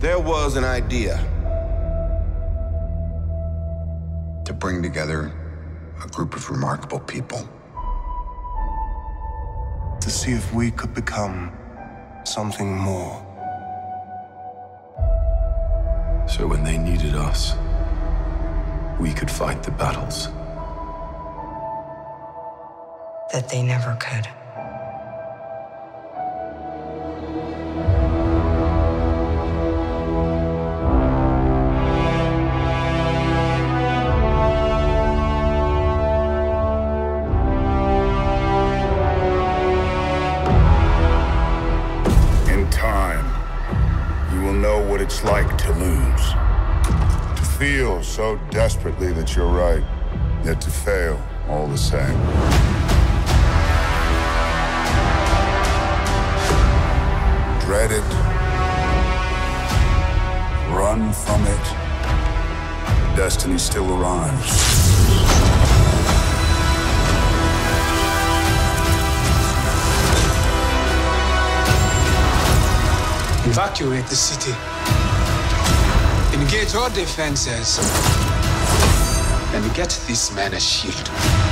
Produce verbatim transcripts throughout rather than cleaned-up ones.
There was an idea to bring together a group of remarkable people. To see if we could become something more. So when they needed us, we could fight the battles that they never could. In time, you will know what it's like to lose. To feel so desperately that you're right, yet to fail all the same. Dread it. Run from it. Destiny still arrives. Evacuate the city. Engage all defenses. And get this man a shield.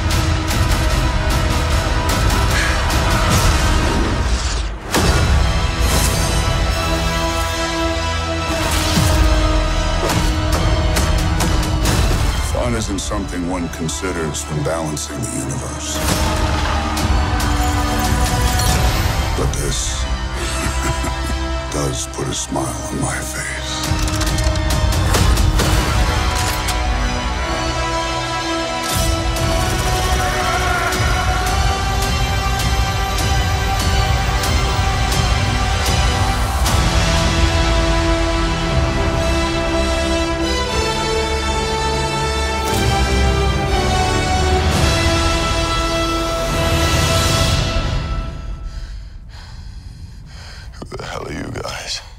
Fun isn't something one considers when balancing the universe. But this does put a smile on my face. Who the hell are you guys?